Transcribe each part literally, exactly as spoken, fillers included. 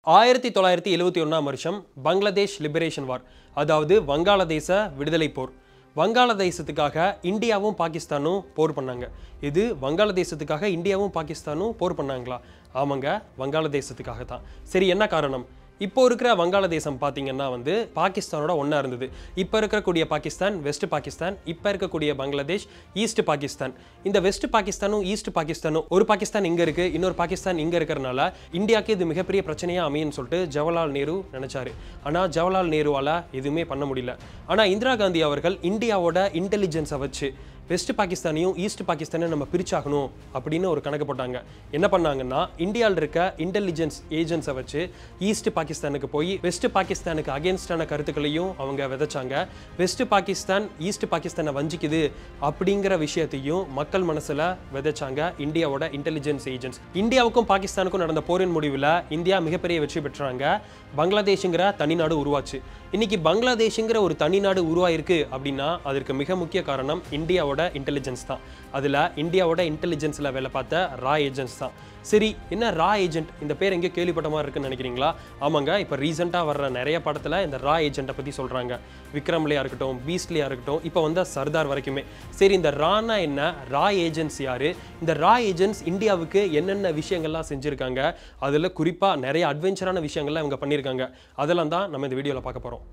ஆயிரத்தி தொள்ளாயிரத்தி எழுபத்தி ஒன்றாம் வருஷம் பங்களாதேஷ் லிபரேஷன் வார், அதாவது வங்காளதேச விடுதலை போர். வங்காளதேசத்துக்காக இந்தியாவும் பாகிஸ்தானும் போர் பண்ணாங்க. இது வங்காளதேசத்துக்காக இந்தியாவும் பாகிஸ்தானும் போர் பண்ணாங்களா? ஆமாங்க, வங்காளதேசத்துக்காக தான். சரி, என்ன காரணம்? இப்போ இருக்கிற வங்காளதேசம் பார்த்தீங்கன்னா வந்து பாகிஸ்தானோட ஒன்றா இருந்தது. இப்போ இருக்கக்கூடிய பாகிஸ்தான் வெஸ்ட் பாகிஸ்தான், இப்போ இருக்கக்கூடிய பங்களாதேஷ் ஈஸ்ட் பாகிஸ்தான். இந்த வெஸ்ட் பாகிஸ்தானும் ஈஸ்ட் பாகிஸ்தானும், ஒரு பாகிஸ்தான் இங்கே இருக்குது, இன்னொரு பாகிஸ்தான் இங்கே இருக்கிறனால இந்தியாவுக்கு இது மிகப்பெரிய பிரச்சனையாக அமையும்னு சொல்லிட்டு ஜவஹர்லால் நேரு நினச்சாரு. ஆனால் ஜவஹர்லால் நேருவால் எதுவுமே பண்ண முடியல. ஆனால் இந்திரா காந்தி அவர்கள் இந்தியாவோட இன்டெலிஜென்ஸை வச்சு வெஸ்ட் பாகிஸ்தானையும் ஈஸ்ட் பாகிஸ்தானையும் நம்ம பிரிச்சாகணும் அப்படின்னு ஒரு கணக்கு போட்டாங்க. என்ன பண்ணாங்கன்னா, இந்தியாவில் இருக்க இன்டெலிஜென்ஸ் ஏஜென்ட்ஸை வச்சு ஈஸ்ட் பாகிஸ்தானுக்கு போய் வெஸ்ட் பாகிஸ்தானுக்கு அகேன்ஸ்டான கருத்துக்களையும் அவங்க விதைச்சாங்க. வெஸ்ட் பாகிஸ்தான் ஈஸ்ட் பாகிஸ்தானை வஞ்சிக்குது அப்படிங்கிற விஷயத்தையும் மக்கள் மனசில் விதைச்சாங்க இந்தியாவோட இன்டெலிஜென்ஸ் ஏஜென்ட்ஸ். இந்தியாவுக்கும் பாகிஸ்தானுக்கும் நடந்த போரின் முடிவில் இந்தியா மிகப்பெரிய வெற்றி பெற்றாங்க. பங்களாதேஷுங்கிற தனிநாடு உருவாச்சு. இன்னைக்கு பங்களாதேஷுங்கிற ஒரு தனிநாடு உருவாயிருக்கு அப்படின்னா அதற்கு மிக முக்கிய காரணம் இந்தியாவோட இன்டெலிஜென்ஸ் தான். அதில் இந்தியாவோட இன்டெலிஜென்ஸில் வேலை பார்த்த ரா ஏஜென்ட்ஸ் தான். சரி, என்ன ரா ஏஜென்ட்? இந்த பேர் எங்கேயோ கேள்விப்பட்ட மாதிரி இருக்குன்னு நினைக்கிறீங்களா? ஆமாங்க, இப்போ ரீசெண்டாக வர்ற நிறைய படத்தில் இந்த ரா ஏஜென்ட்டை பற்றி சொல்கிறாங்க. விக்ரம்லையாக இருக்கட்டும், பீஸ்ட்லியாக இருக்கட்டும், இப்போ வந்த சர்தார் வரைக்குமே. சரி, இந்த ரானா என்ன, ரா ஏஜென்ட்ஸ் யார்? இந்த ரா ஏஜென்ட்ஸ் இந்தியாவுக்கு என்னென்ன விஷயங்கள்லாம் செஞ்சுருக்காங்க? அதில் குறிப்பாக நிறைய அட்வென்ச்சரான விஷயங்கள்லாம் இவங்க பண்ணியிருக்காங்க. அதெல்லாம் தான் நம்ம இந்த வீடியோவில் பார்க்க போகிறோம்.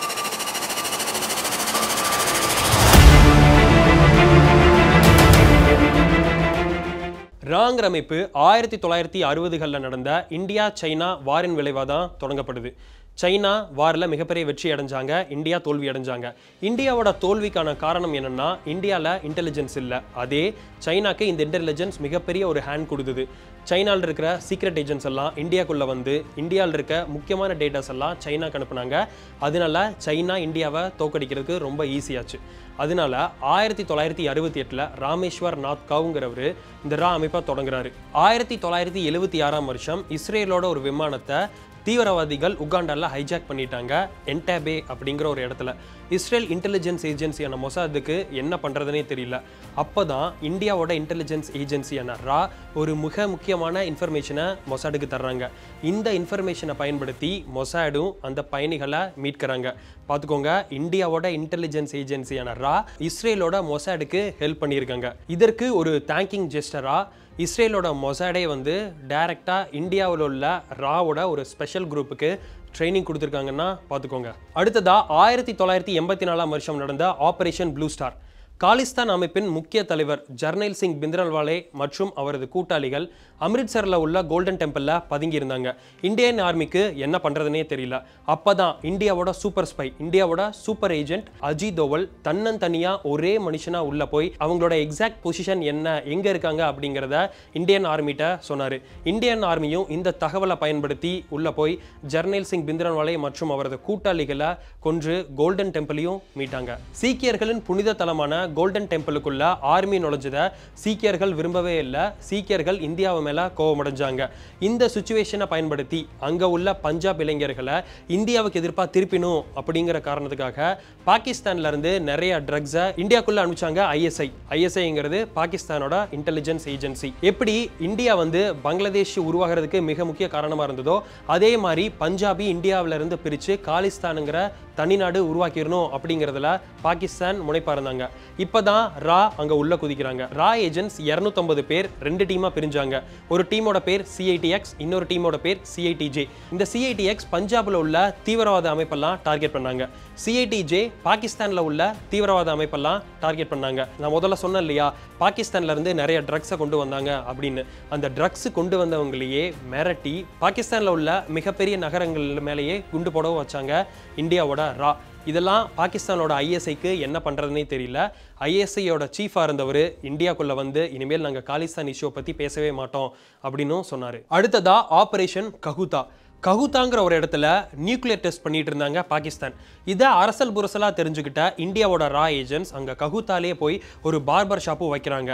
ராங்கிற அமைப்பு ஆயிரத்தி தொள்ளாயிரத்தி அறுபதுகளில் நடந்த இந்தியா சைனா வாரின் விளைவாக தான் தொடங்கப்படுது. சைனா வாரில் மிகப்பெரிய வெற்றி அடைஞ்சாங்க, இந்தியா தோல்வி அடைஞ்சாங்க. இந்தியாவோட தோல்விக்கான காரணம் என்னென்னா, இந்தியாவில் இன்டெலிஜென்ஸ் இல்லை. அதே சைனாக்கு இந்த இன்டெலிஜென்ஸ் மிகப்பெரிய ஒரு ஹேண்ட் கொடுத்தது. சைனாவில் இருக்கிற சீக்ரெட் ஏஜென்ட்ஸ் எல்லாம் இந்தியாவுக்குள்ளே வந்து இந்தியாவில் இருக்க முக்கியமான டேட்டாஸ் எல்லாம் சைனாக்கு அனுப்புனாங்க. அதனால சைனா இந்தியாவை தோக்கடிக்கிறதுக்கு ரொம்ப ஈஸியாச்சு. அதனால ஆயிரத்தி தொள்ளாயிரத்தி அறுபத்தி எட்டில் ராமேஸ்வர் நாத் கவுங்கிறவர் இந்த ரா அமைப்பை தொடங்குறாரு. ஆயிரத்தி தொள்ளாயிரத்தி எழுபத்தி ஆறாம் வருஷம் இஸ்ரேலோட ஒரு விமானத்தை தீவிரவாதிகள் உகாண்டாவில் ஹைஜாக் பண்ணிட்டாங்க, என்டாபே அப்படிங்கிற ஒரு இடத்துல. இஸ்ரேல் இன்டெலிஜென்ஸ் ஏஜென்சியான மொசாதுக்கு என்ன பண்ணுறதுனே தெரியல. அப்போ தான் இந்தியாவோட இன்டெலிஜென்ஸ் ஏஜென்சியான ரா ஒரு மிக முக்கியமான இன்ஃபர்மேஷனை மொசாடுக்கு தர்றாங்க. இந்த இன்ஃபர்மேஷனை பயன்படுத்தி மொசாடும் அந்த பயணிகளை மீட்கிறாங்க. பார்த்துக்கோங்க, இந்தியாவோட இன்டெலிஜென்ஸ் ஏஜென்சியான ரா இஸ்ரேலோட மொசாடுக்கு ஹெல்ப் பண்ணியிருக்காங்க. இதற்கு ஒரு தேங்கிங் ஜெஸ்டரா இஸ்ரேலோட மொசாடே வந்து டைரக்டாக இந்தியாவில் உள்ள ராவோட ஒரு ஸ்பெஷல் குரூப்புக்கு ட்ரைனிங் கொடுத்துருக்காங்கன்னா பார்த்துக்கோங்க. அடுத்ததாக ஆயிரத்தி தொள்ளாயிரத்தி எண்பத்தி நாலாம் வருஷம் நடந்த ஆபரேஷன் ப்ளூ ஸ்டார். காலிஸ்தான் அமைப்பின் முக்கிய தலைவர் ஜர்னைல் சிங் பிந்திரல்வாலே மற்றும் அவரது கூட்டாளிகள் அமிர்த்சரில் உள்ள கோல்டன் டெம்பிளில் பதுங்கியிருந்தாங்க. இந்தியன் ஆர்மிக்கு என்ன பண்ணுறதுனே தெரியல. அப்போ தான் இந்தியாவோட சூப்பர் ஸ்பை, இந்தியாவோட சூப்பர் ஏஜென்ட் அஜித் தோவல் தன்னந்தனியாக ஒரே மனுஷனாக உள்ளே போய் அவங்களோட எக்ஸாக்ட் பொசிஷன் என்ன, எங்கே இருக்காங்க அப்படிங்கிறத இந்தியன் ஆர்மிகிட்ட சொன்னார். இந்தியன் ஆர்மியும் இந்த தகவலை பயன்படுத்தி உள்ளே போய் ஜர்னைல் சிங் பிந்திரல்வாலே மற்றும் அவரது கூட்டாளிகளை கொன்று கோல்டன் டெம்பிளையும் மீட்டாங்க. சீக்கியர்களின் புனித தலமான கோல்டன் டெம்பிளுக்குள்ள ஆர்மி நுழைஞ்சதை சீக்கியர்கள் விரும்பவே இல்லை. சீக்கியர்கள் இந்தியாவை மேல கோபமடைஞ்சாங்க. இந்த சிச்சுவேஷனை பயன்படுத்தி அங்க உள்ள பஞ்சாப் இளைஞர்களை இந்தியாவுக்கு எதிர்ப்பாக திருப்பினும் அப்படிங்கிற காரணத்துக்காக பாகிஸ்தான்ல இருந்து நிறைய ட்ரக்ஸை இந்தியாவுக்குள்ள அனுப்பிச்சாங்க ஐஎஸ்ஐ. ஐஎஸ்ஐங்கிறது பாகிஸ்தானோட இன்டெலிஜென்ஸ் ஏஜென்சி. எப்படி இந்தியா வந்து பங்களாதேஷ் உருவாகிறதுக்கு மிக முக்கிய காரணமா இருந்ததோ அதே மாதிரி பஞ்சாபி இந்தியாவில இருந்து பிரிச்சு காலிஸ்தானுங்கிற தனிநாடு உருவாக்கிடணும் அப்படிங்கிறதுல பாகிஸ்தான் முனைப்பா இருந்தாங்க. இப்பதான் ரா அங்க உள்ள குதிக்கிறாங்க. ரா ஏஜென்ட்ஸ் இருநூத்தி ஐம்பது பேர் ரெண்டு டீமா பிரிஞ்சாங்க. ஒரு டீமோட பேர் சி ஐ டி எக்ஸ், இன்னொரு டீமோட பேர் சி ஐ டி ஜே. இந்த சி ஐ டி எக்ஸ் பஞ்சாப்ல உள்ள தீவிரவாத அமைப்பெல்லாம் டார்கெட் பண்ணாங்க. சி ஐ டி ஜே பாகிஸ்தான்ல உள்ள தீவிரவாத அமைப்பெல்லாம் டார்கெட் பண்ணாங்க. நான் முதல்ல சொன்னேன் இல்லையா, பாகிஸ்தான்ல இருந்து நிறைய ட்ரக்ஸை கொண்டு வந்தாங்க அப்படின்னு. அந்த ட்ரக்ஸ் கொண்டு வந்தவங்களையே மிரட்டி பாகிஸ்தான்ல உள்ள மிகப்பெரிய நகரங்கள் மேலேயே குண்டு போடவும் வச்சாங்க இந்தியாவோட ரா. இதெல்லாம் பாகிஸ்தானோட ஐஎஸ்ஐக்கு என்ன பண்ணுறதுனே தெரியல. ஐஎஸ்ஐயோட சீஃபாக இருந்தவர் இந்தியாக்குள்ளே வந்து இனிமேல் நாங்கள் காலிஸ்தான் இஷ்யூவை பற்றி பேசவே மாட்டோம் அப்படின்னும் சொன்னார். அடுத்ததாக ஆப்ரேஷன் ககுதா. ககுதாங்கிற ஒரு இடத்துல நியூக்ளியர் டெஸ்ட் பண்ணிட்டு இருந்தாங்க பாகிஸ்தான். இதை அரசல் புரசலாக தெரிஞ்சுக்கிட்ட இந்தியாவோட ரா ஏஜென்ட்ஸ் அங்கே ககுதாலே போய் ஒரு பார்பர் ஷாப்பும் வைக்கிறாங்க.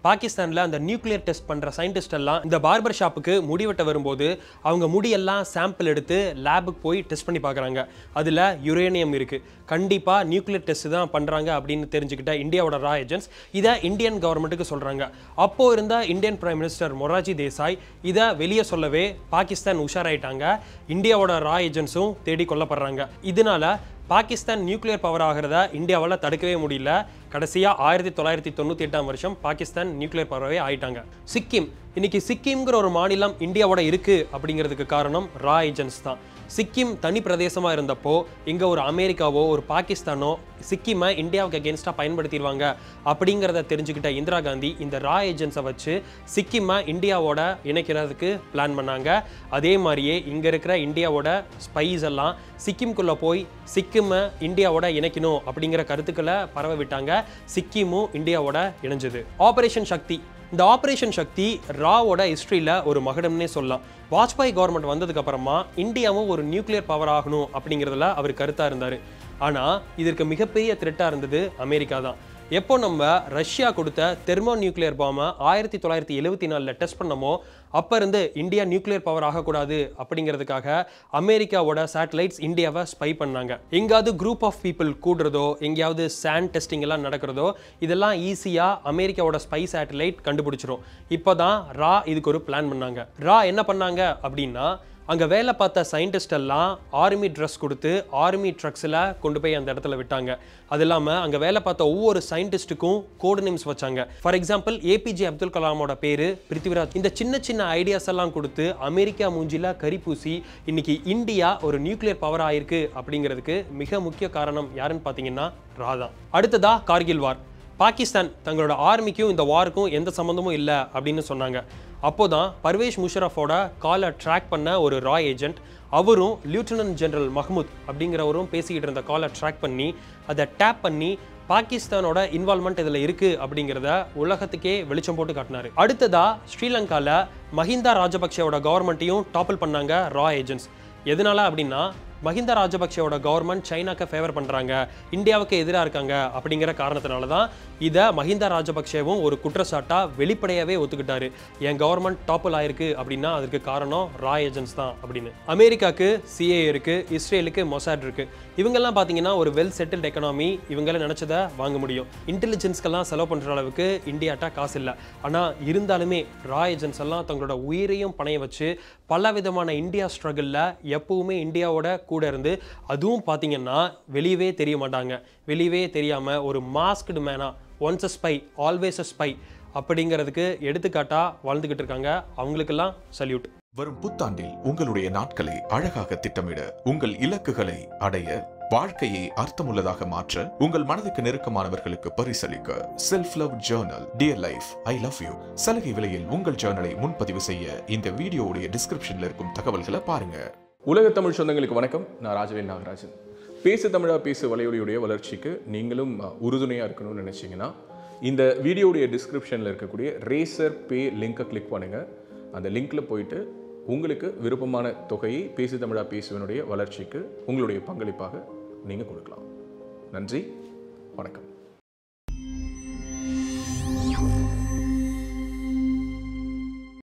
பாகிஸ்தானில் அந்த நியூக்ளியர் டெஸ்ட் பண்ணுற சயின்டிஸ்ட் எல்லாம் இந்த பார்பர் ஷாப்புக்கு முடி வெட்ட வரும்போது அவங்க முடியெல்லாம் சாம்பிள் எடுத்து லேபுக்கு போய் டெஸ்ட் பண்ணி பார்க்குறாங்க. அதில் யுரேனியம் இருக்குது. கண்டிப்பாக நியூக்ளியர் டெஸ்ட் தான் பண்ணுறாங்க அப்படின்னு தெரிஞ்சுக்கிட்ட இந்தியாவோட ரா ஏஜென்ட்ஸ் இதை இந்தியன் கவர்மெண்ட்டுக்கு சொல்கிறாங்க. அப்போது இருந்த Indian prime minister Morarji Desai இதை வெளியே சொல்லவே பாகிஸ்தான் உஷாராயிட்டாங்க. இந்தியாவோட ரா ஏஜென்ட்ஸும் தேடி கொல்லப்படுறாங்க. இதனால பாகிஸ்தான் நியூக்ளியர் பவர் ஆகிறத இந்தியாவால் தடுக்கவே முடியல. கடைசியாக ஆயிரத்தி தொள்ளாயிரத்தி தொண்ணூற்றி எட்டாம் வருஷம் பாகிஸ்தான் நியூக்ளியர் பவராகவே ஆயிட்டாங்க. சிக்கிம் இன்னைக்கு சிக்கிம்ங்கிற ஒரு மாநிலம் இந்தியாவோட இருக்கு அப்படிங்கிறதுக்கு காரணம் ரா ஏஜென்ட்ஸ் தான். சிக்கிம் தனி பிரதேசமாக இருந்தப்போ இங்கே ஒரு அமெரிக்காவோ ஒரு பாகிஸ்தானோ சிக்கிமை இந்தியாவுக்கு அகேன்ஸ்டாக பயன்படுத்திடுவாங்க அப்படிங்கிறத தெரிஞ்சுக்கிட்ட இந்திரா காந்தி இந்த ரா ஏஜென்ட்ஸை வச்சு சிக்கிமை இந்தியாவோட இணைக்கிறதுக்கு பிளான் பண்ணாங்க. அதே மாதிரியே இங்கே இருக்கிற இந்தியாவோட ஸ்பைஸ் எல்லாம் சிக்கிம்குள்ளே போய் சிக்கிமை இந்தியாவோட இணைக்கணும் அப்படிங்கிற கருத்துக்களை பரவ விட்டாங்க. சிக்கிமும் இந்தியாவோட இணைஞ்சது. ஆபரேஷன் சக்தி இந்த ஆபரேஷன் சக்தி ராவோட ஹிஸ்ட்ரியில் ஒரு மகுடம்னே சொல்லலாம். வாஜ்பாய் கவர்மெண்ட் வந்ததுக்கு அப்புறமா இந்தியாவும் ஒரு நியூக்ளியர் பவர் ஆகணும் அப்படிங்கிறதுல அவர் கருத்தாக இருந்தார். ஆனால் இதற்கு மிகப்பெரிய த்ரெட்டாக இருந்தது அமெரிக்கா தான். எப்போ நம்ம ரஷ்யா கொடுத்த தெர்மோ நியூக்ளியர் பாமை ஆயிரத்தி தொள்ளாயிரத்தி எழுபத்தி நாலில் டெஸ்ட் பண்ணமோ அப்போ இருந்து இந்தியா நியூக்ளியர் பவர் ஆகக்கூடாது அப்படிங்கிறதுக்காக அமெரிக்காவோட சேட்டலைட்ஸ் இந்தியாவை ஸ்பை பண்ணாங்க. எங்காவது குரூப் ஆஃப் பீப்புள் கூடுறதோ எங்கேயாவது சாண்ட் டெஸ்டிங் எல்லாம் நடக்கிறதோ இதெல்லாம் ஈஸியாக அமெரிக்காவோட ஸ்பை சேட்டலைட் கண்டுபிடிச்சிரும். இப்போ தான் ரா இதுக்கு ஒரு பிளான் பண்ணாங்க. ரா என்ன பண்ணாங்க அப்படின்னா அங்கே வேலை பார்த்த சயின்டிஸ்ட் எல்லாம் ஆர்மி ட்ரெஸ் கொடுத்து ஆர்மி ட்ரக்ஸில் கொண்டு போய் அந்த இடத்துல விட்டாங்க. அது இல்லாமல் அங்கே வேலை பார்த்த ஒவ்வொரு சயின்டிஸ்ட்டுக்கும் கோட் நேம்ஸ் வச்சாங்க. ஃபார் எக்ஸாம்பிள் ஏபிஜே அப்துல் கலாமோட பேர் பிருத்திவிராஜ். இந்த சின்ன சின்ன ஐடியாஸ் எல்லாம் கொடுத்து அமெரிக்கா மூஞ்சில கரி பூசி இன்னைக்கு இந்தியா ஒரு நியூக்ளியர் பவர் ஆயிருக்கு அப்படிங்கிறதுக்கு மிக முக்கிய காரணம் யாருன்னு பார்த்தீங்கன்னா ரா தான். அடுத்ததா கார்கில் வார். பாகிஸ்தான் தங்களோட ஆர்மிக்கும் இந்த வாருக்கும் எந்த சம்மந்தமும் இல்லை அப்படின்னு சொன்னாங்க. அப்போதான் பர்வேஷ் முஷரஃபோட காலை ட்ராக் பண்ண ஒரு ரா ஏஜென்ட் அவரும் லியூட்டனன்ட் ஜெனரல் மஹ்மூத் அப்படிங்கிறவரும் பேசிக்கிட்டு இருந்த காலை ட்ராக் பண்ணி அதை டேப் பண்ணி பாகிஸ்தானோட இன்வால்மெண்ட் இதில் இருக்குது அப்படிங்கிறத உலகத்துக்கே வெளிச்சம் போட்டு காட்டினாரு. அடுத்ததா ஸ்ரீலங்காவில் மஹிந்தா ராஜபக்சேவோட கவர்மெண்ட்டையும் டாப்பிள் பண்ணாங்க ரா ஏஜென்ட்ஸ். எதனால அப்படின்னா மஹிந்தா ராஜபக்சேவோட கவர்மெண்ட் சைனாக்கு ஃபேவர் பண்ணுறாங்க, இந்தியாவுக்கு எதிராக இருக்காங்க அப்படிங்கிற காரணத்தினால தான் இதை மஹிந்தா ராஜபக்சேவும் ஒரு குற்றச்சாட்டாக வெளிப்படையாகவே ஒத்துக்கிட்டாரு. என் கவர்மெண்ட் டாப்பிள் ஆயிருக்கு அப்படின்னா அதுக்கு காரணம் ரா ஏஜென்ட்ஸ் தான் அப்படின்னு. அமெரிக்காவுக்கு சிஏ இருக்குது, இஸ்ரேலுக்கு மொசாட் இருக்குது. இவங்கெல்லாம் பார்த்தீங்கன்னா ஒரு வெல் செட்டில்ட் எக்கனாமி, இவங்கள நினச்சதை வாங்க முடியும். இன்டெலிஜென்ஸ்க்கெல்லாம் செலவு பண்ணுற அளவுக்கு இந்தியாட்டா காசு இல்லை. ஆனால் இருந்தாலுமே ரா ஏஜென்ட்ஸ் எல்லாம் தங்களோட உயிரையும் பணைய வச்சு பல விதமான இந்தியா ஸ்ட்ரகிளில் எப்பவுமே இந்தியாவோட கூட இருந்து அதுவும் பார்த்தீங்கன்னா வெளியவே தெரிய மாட்டாங்க. வெளியவே தெரியாமல் ஒரு மாஸ்க்டு மேனா once a spy always a spy அப்படிங்கிறதுக்கு எடுத்துக்காட்டா வாழ்ந்துகிட்டு இருக்காங்க. அவங்களுக்கெல்லாம் சல்யூட். வரும் புத்தாண்டில் உங்களுடைய நாட்களை அழகாக திட்டமிட, உங்கள் இலக்குகளை அடைய, வாழ்க்கையை அர்த்தமுள்ளதாக மாற்ற, உங்கள் மனதுக்கு நெருக்கமானவர்களுக்கு பரிசளிக்க self love journal dear life I love you சலுகை விலையில் உங்கள் ஜேர்னலை முன்பதிவு செய்ய இந்த வீடியோவுடைய டிஸ்கிரிப்ஷன்ல இருக்கும் தகவல்களை பாருங்க. உலக தமிழ் சொந்தங்களுக்கு வணக்கம். நான் ராஜவேல் நாகராஜன். பேசு தமிழா பேசு வலையொலியுடைய வளர்ச்சிக்கு நீங்களும் உறுதுணையாக இருக்கணும்னு நினச்சிங்கன்னா இந்த வீடியோடைய டிஸ்கிரிப்ஷனில் இருக்கக்கூடிய ரேசர் பே லிங்கை கிளிக் பண்ணுங்கள். அந்த லிங்க்கில் போயிட்டு உங்களுக்கு விருப்பமான தொகையை பேசு தமிழா பேசுவனுடைய வளர்ச்சிக்கு உங்களுடைய பங்களிப்பாக நீங்கள் கொடுக்கலாம். நன்றி, வணக்கம்.